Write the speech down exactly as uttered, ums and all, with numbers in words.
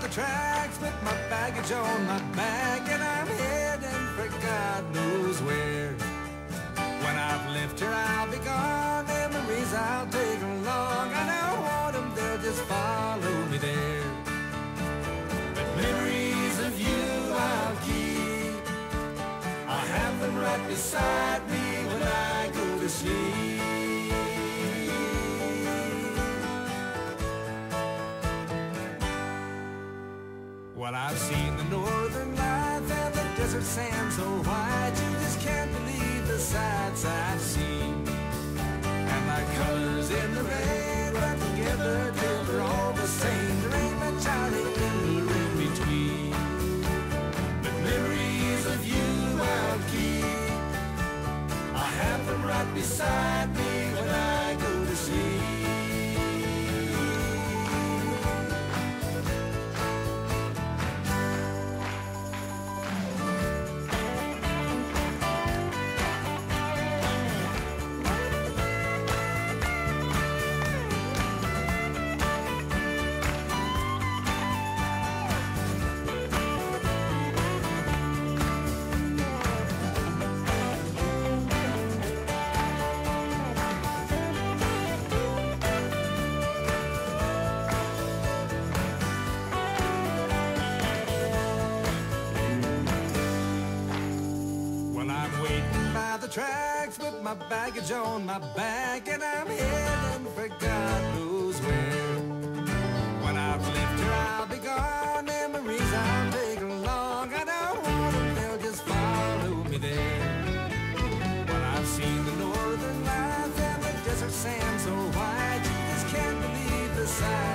the tracks with my baggage on my back, and I'm heading for God knows where. When I've left her, I'll be gone. Memories I'll take along. I don't want them, they'll just follow me there. But memories of you I'll keep. I'll have them right beside me when I go to sleep. Well, I've seen the northern lights and the desert sand so white, you just can't believe the sights I've seen. And my colors in the rain run together till they're all the same. There ain't much out in between. But memories of you I'll keep. I'll have them right beside me when I go to sleep. Tracks with my baggage on my back, and I'm heading for God knows where. When I've left her, I'll be gone. Memories I'll take along. I don't want them, they'll just follow me there. When I've seen the northern lights and the desert sand so white, you just can't believe the sight